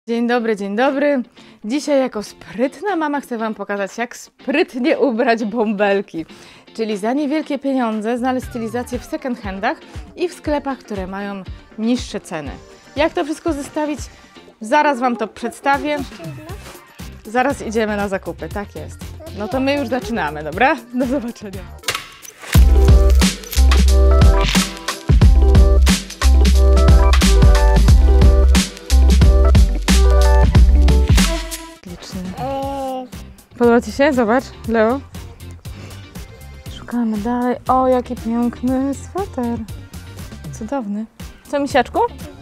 Dzień dobry, dzień dobry. Dzisiaj jako sprytna mama chcę Wam pokazać, jak sprytnie ubrać bąbelki. Czyli za niewielkie pieniądze znaleźć stylizację w second handach i w sklepach, które mają niższe ceny. Jak to wszystko zestawić? Zaraz Wam to przedstawię. Zaraz idziemy na zakupy, tak jest. No to my już zaczynamy, dobra? Do zobaczenia. Liczny. Podoba Ci się? Zobacz, Leo. Szukamy dalej. O, jaki piękny sweter. Cudowny. Co, misiaczku?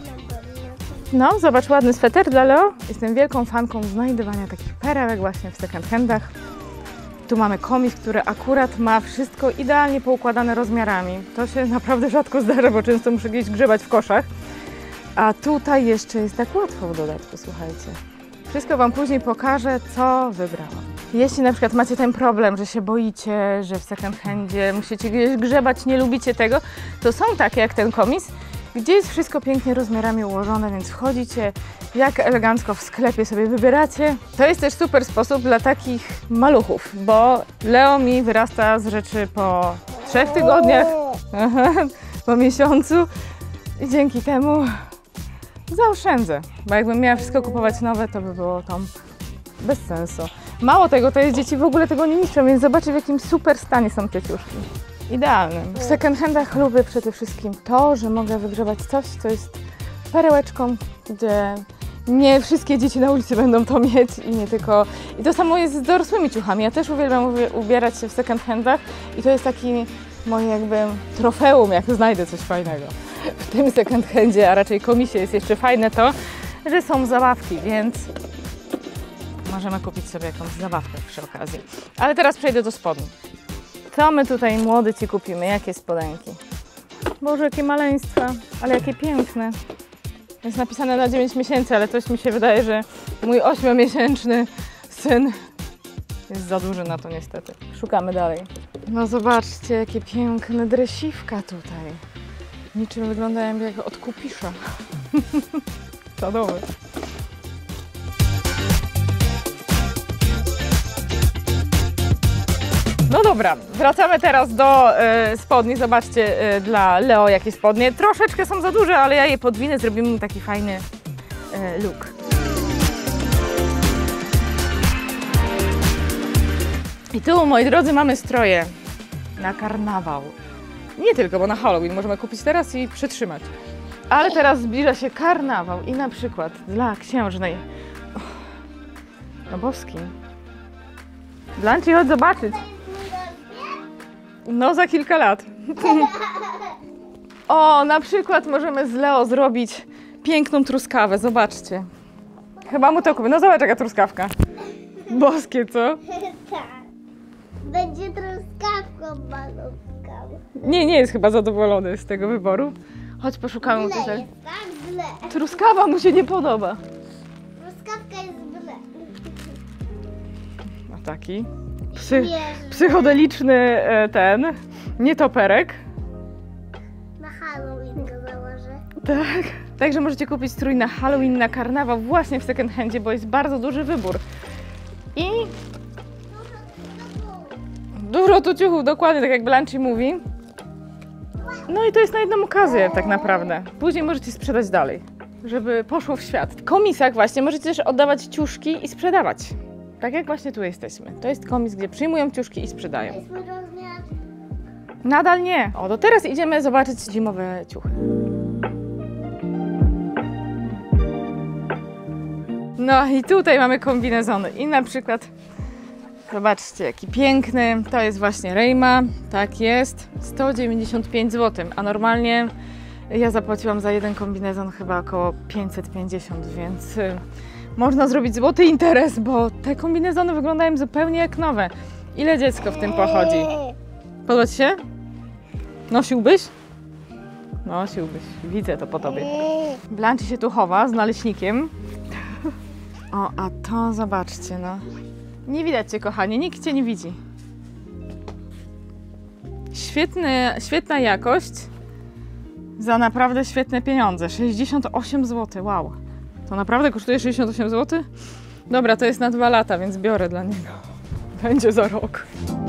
No, zobacz, ładny sweter dla Leo. Jestem wielką fanką znajdywania takich perełek właśnie w second handach. Tu mamy komis, który akurat ma wszystko idealnie poukładane rozmiarami. To się naprawdę rzadko zdarza, bo często muszę gdzieś grzebać w koszach. A tutaj jeszcze jest tak łatwo w dodatku, słuchajcie. Wszystko Wam później pokażę, co wybrałam. Jeśli na przykład macie ten problem, że się boicie, że w second handzie musicie gdzieś grzebać, nie lubicie tego, to są takie jak ten komis, gdzie jest wszystko pięknie rozmiarami ułożone, więc wchodzicie, jak elegancko w sklepie sobie wybieracie. To jest też super sposób dla takich maluchów, bo Leo mi wyrasta z rzeczy po 3 tygodniach, po miesiącu i dzięki temu zaoszczędzę, bo jakbym miała wszystko kupować nowe, to by było tam bez sensu. Mało tego, to jest dzieci w ogóle tego nie niszczą, więc zobaczcie, w jakim super stanie są te ciuszki. Idealnym. W second handach lubię przede wszystkim to, że mogę wygrzebać coś, co jest perełeczką, gdzie nie wszystkie dzieci na ulicy będą to mieć i nie tylko... I to samo jest z dorosłymi ciuchami. Ja też uwielbiam ubierać się w second handach i to jest taki moje jakby trofeum, jak znajdę coś fajnego. W tym second handzie, a raczej komisie jest jeszcze fajne to, że są zabawki, więc możemy kupić sobie jakąś zabawkę przy okazji. Ale teraz przejdę do spodni. Co my tutaj młody Ci kupimy? Jakie spodenki? Boże, jakie maleństwa, ale jakie piękne. Jest napisane na 9 miesięcy, ale coś mi się wydaje, że mój 8-miesięczny syn jest za duży na to niestety. Szukamy dalej. No zobaczcie, jakie piękne dresiwka tutaj. Niczym wyglądają jak od kupisza. Czadowe. No dobra, wracamy teraz do spodni. Zobaczcie dla Leo jakie spodnie. Troszeczkę są za duże, ale ja je podwinę, zrobimy mu taki fajny look. I tu, moi drodzy, mamy stroje na karnawał. Nie tylko, bo na Halloween możemy kupić teraz i przytrzymać. Ale teraz zbliża się karnawał i na przykład dla księżnej... No boski. Blanci, chodź zobaczyć. No za kilka lat. O, na przykład możemy z Leo zrobić piękną truskawę, zobaczcie. Chyba mu to kupię. No zobacz jaka truskawka. Boskie, co? Tak. Będzie truskawką malutką. Nie jest chyba zadowolony z tego wyboru. Chodź poszukamy Źle tutaj. jest, tak? Źle. Truskawa mu się nie podoba. Truskawka jest źle. No taki psychodeliczny ten nietoperek. Na Halloween go założę. Tak. Także możecie kupić strój na Halloween, na karnawał właśnie w second handzie, bo jest bardzo duży wybór. I dużo tu ciuchów, dokładnie tak jak Blanci mówi. No i to jest na jedną okazję tak naprawdę. Później możecie sprzedać dalej, żeby poszło w świat. W komisach właśnie możecie też oddawać ciuszki i sprzedawać. Tak jak właśnie tu jesteśmy. To jest komis, gdzie przyjmują ciuszki i sprzedają. Jest mój rozmiar. Nadal nie. O, to teraz idziemy zobaczyć zimowe ciuchy. No i tutaj mamy kombinezony i na przykład zobaczcie jaki piękny, to jest właśnie Rejma, tak jest, 195 zł, a normalnie ja zapłaciłam za jeden kombinezon chyba około 550, więc można zrobić złoty interes, bo te kombinezony wyglądają zupełnie jak nowe. Ile dziecko w tym pochodzi? Podoba Ci się? Nosiłbyś? Nosiłbyś, widzę to po Tobie. Blanci się tu chowa z naleśnikiem. O, a to zobaczcie, no. Nie widać Cię, kochanie, nikt Cię nie widzi. Świetna jakość za naprawdę świetne pieniądze. 68 zł, wow. To naprawdę kosztuje 68 zł? Dobra, to jest na 2 lata, więc biorę dla niego. Będzie za rok.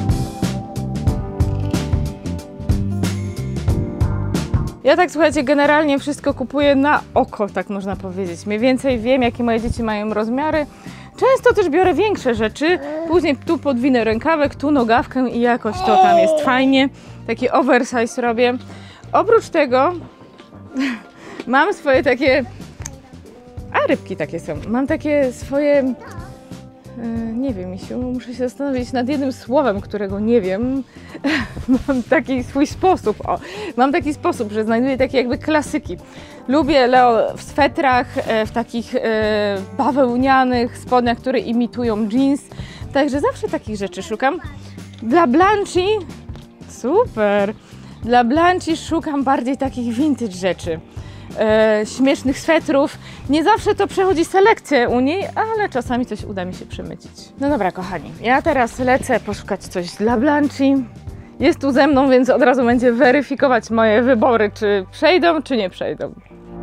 Ja tak, słuchajcie, generalnie wszystko kupuję na oko, tak można powiedzieć. Mniej więcej wiem, jakie moje dzieci mają rozmiary. Często też biorę większe rzeczy, później tu podwinę rękawek, tu nogawkę i jakoś to tam jest fajnie. Taki oversize robię. Oprócz tego mam swoje takie... A, rybki takie są. Mam takie swoje... Nie wiem, Misiu, muszę się zastanowić nad jednym słowem, którego nie wiem. Mam taki swój sposób. O, mam taki sposób, że znajduję takie jakby klasyki. Lubię Leo w swetrach, w takich bawełnianych spodniach, które imitują jeans. Także zawsze takich rzeczy szukam. Dla Blanchi, super, dla Blanchi szukam bardziej takich vintage rzeczy. Śmiesznych swetrów. Nie zawsze to przechodzi selekcję u niej, ale czasami coś uda mi się przemycić. No dobra, kochani, ja teraz lecę poszukać coś dla Blanchi. Jest tu ze mną, więc od razu będzie weryfikować moje wybory, czy przejdą, czy nie przejdą.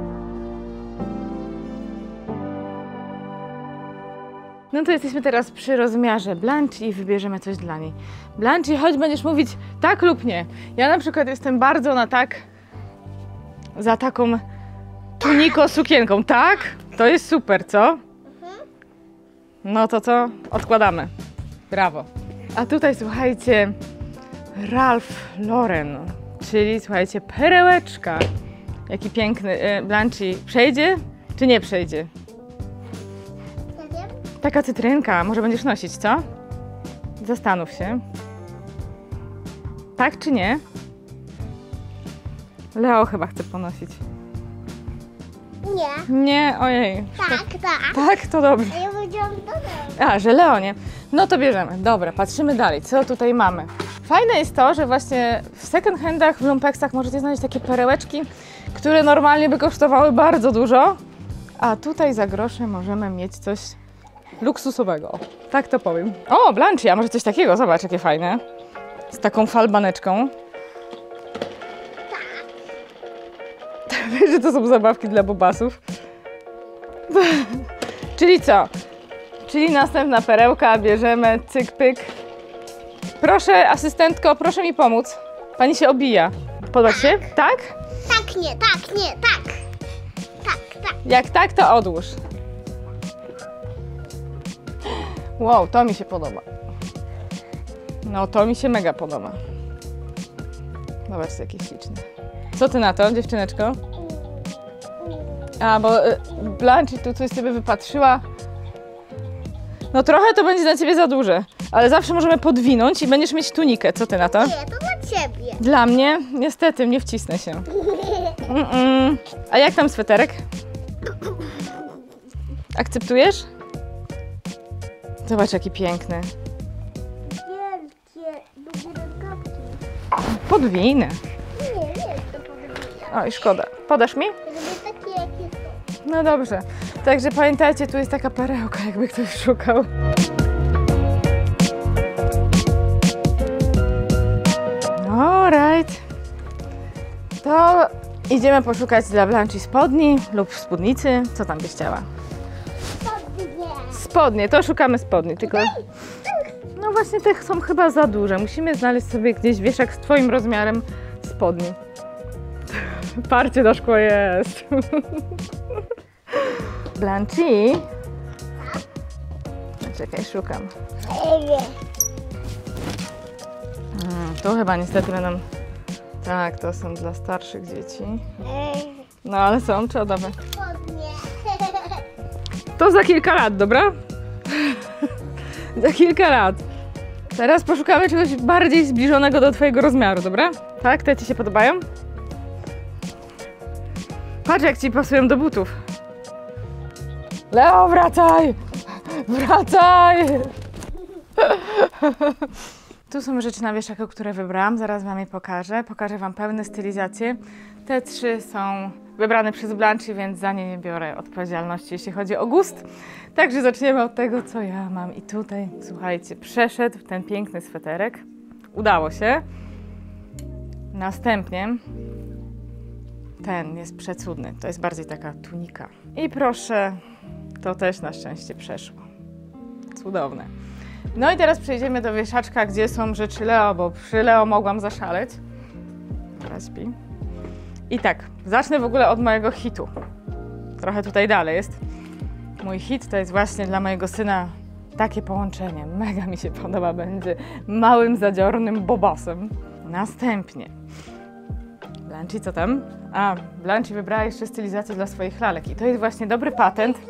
No to jesteśmy teraz przy rozmiarze Blanchi i wybierzemy coś dla niej. Blanchi, choć będziesz mówić tak lub nie. Ja na przykład jestem bardzo na tak za taką tuniko sukienką, tak? To jest super, co? No to co? Odkładamy. Brawo. A tutaj, słuchajcie, Ralph Lauren, czyli, słuchajcie, perełeczka. Jaki piękny. Blanchi, przejdzie czy nie przejdzie? Nie wiem. Taka cytrynka, może będziesz nosić, co? Zastanów się. Tak czy nie? Leo chyba chce ponosić. Nie. Nie, ojej. Tak, tak. Tak, to dobrze. A ja powiedziałam do domu. A, że Leo nie. No to bierzemy. Dobra, patrzymy dalej. Co tutaj mamy? Fajne jest to, że właśnie w second handach, w lumpeksach możecie znaleźć takie perełeczki, które normalnie by kosztowały bardzo dużo, a tutaj za grosze możemy mieć coś luksusowego. Tak to powiem. O, Blanchi, a może coś takiego? Zobacz, jakie fajne. Z taką falbaneczką. Wiesz, że to są zabawki dla bobasów? Czyli co? Czyli następna perełka, bierzemy, cyk, pyk. Proszę, asystentko, proszę mi pomóc. Pani się obija. Podoba ci się? Tak? Tak, nie, tak, nie, tak. Tak, tak. Jak tak, to odłóż. Wow, to mi się podoba. No, to mi się mega podoba. Zobaczcie, jakie śliczne. Co ty na to, dziewczyneczko? A, bo Blanchi tu coś sobie wypatrzyła. No trochę to będzie dla ciebie za duże, ale zawsze możemy podwinąć i będziesz mieć tunikę. Co ty na to? Nie, to dla ciebie. Dla mnie? Niestety, nie wcisnę się. A jak tam sweterek? Akceptujesz? Zobacz, jaki piękny. Wielkie, długie rękawki. Podwinę. Nie, nie, to podwójne. Oj, szkoda. Podasz mi? Żeby takie, jakie są. No dobrze. Także pamiętajcie, tu jest taka perełka, jakby ktoś szukał. Alright. To idziemy poszukać dla Blanchi spodni lub spódnicy. Co tam byś chciała? Podwójnie. Spodnie, to szukamy spodni, tylko... No właśnie te są chyba za duże. Musimy znaleźć sobie gdzieś wieszak z twoim rozmiarem spodni. Parcie do szkła jest. Blanchi. Czekaj, szukam. Tu chyba niestety będą... Tak, to są dla starszych dzieci. No ale są czadowe. Spodnie. To za kilka lat, dobra? Za kilka lat. Teraz poszukamy czegoś bardziej zbliżonego do twojego rozmiaru, dobra? Tak? Te ci się podobają? Patrz, jak ci pasują do butów. Leo, wracaj! Wracaj! Tu są rzeczy na wieszaku, które wybrałam. Zaraz wam je pokażę. Pokażę wam pełne stylizacje. Te 3 są wybrane przez Blanchi, więc za nie nie biorę odpowiedzialności, jeśli chodzi o gust. Także zaczniemy od tego, co ja mam. I tutaj, słuchajcie, przeszedł ten piękny sweterek. Udało się. Następnie ten jest przecudny. To jest bardziej taka tunika. I proszę, to też na szczęście przeszło. Cudowne. No i teraz przejdziemy do wieszaczka, gdzie są rzeczy Leo, bo przy Leo mogłam zaszaleć. Teraz śpi. I tak, zacznę w ogóle od mojego hitu. Trochę tutaj dalej jest. Mój hit to jest właśnie dla mojego syna takie połączenie. Mega mi się podoba, będzie małym, zadziornym bobasem. Następnie Blanci, co tam? A, Blanci wybrała jeszcze stylizację dla swoich lalek i to jest właśnie dobry patent.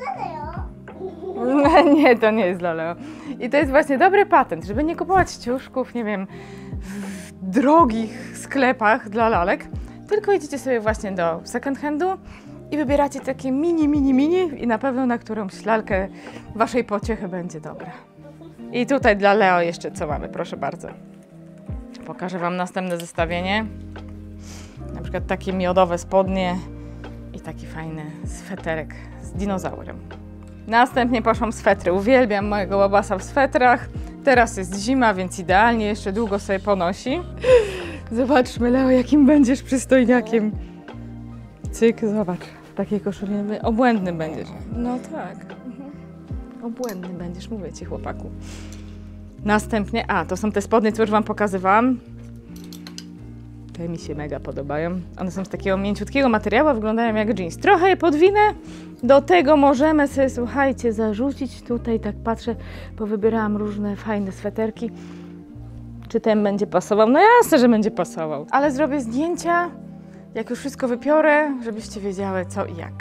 Nie, to nie jest dla Leo. I to jest właśnie dobry patent, żeby nie kupować ciuszków, nie wiem, w drogich sklepach dla lalek, tylko idziecie sobie właśnie do second handu i wybieracie takie mini i na pewno na którąś lalkę waszej pociechy będzie dobra. I tutaj dla Leo jeszcze co mamy, proszę bardzo. Pokażę wam następne zestawienie. Na przykład takie miodowe spodnie i taki fajny sweterek z dinozaurem. Następnie poszłam w swetry. Uwielbiam mojego bobasa w swetrach. Teraz jest zima, więc idealnie, jeszcze długo sobie ponosi. Zobaczmy, Leo, jakim będziesz przystojniakiem. Cyk, zobacz. Takiej koszuli obłędny będziesz. No tak. Obłędny będziesz, mówię ci, chłopaku. Następnie, to są te spodnie, co już wam pokazywałam. Te mi się mega podobają. One są z takiego mięciutkiego materiału, wyglądają jak jeans. Trochę je podwinę. Do tego możemy sobie, słuchajcie, zarzucić tutaj, tak patrzę, powybierałam różne fajne sweterki. Czy ten będzie pasował? No jasne, że będzie pasował. Ale zrobię zdjęcia, jak już wszystko wypiorę, żebyście wiedziały co i jak.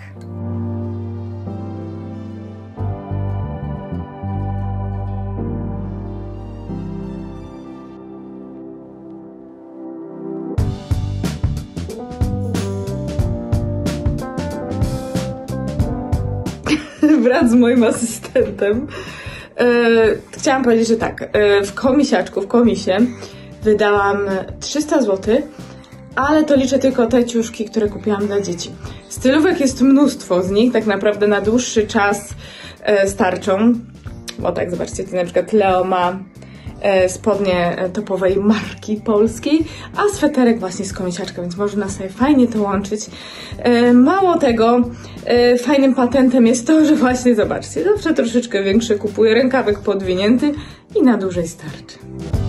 Wraz z moim asystentem. Chciałam powiedzieć, że tak, w komisie wydałam 300 zł, ale to liczę tylko te ciuszki, które kupiłam dla dzieci. Stylówek jest mnóstwo z nich, tak naprawdę na dłuższy czas starczą. Bo tak, zobaczcie, tu na przykład Leo ma spodnie topowej marki polskiej, a sweterek właśnie z komisiaczka, więc można sobie fajnie to łączyć. Mało tego, fajnym patentem jest to, że właśnie, zobaczcie, zawsze troszeczkę większy kupuję, rękawek podwinięty i na dłużej starczy.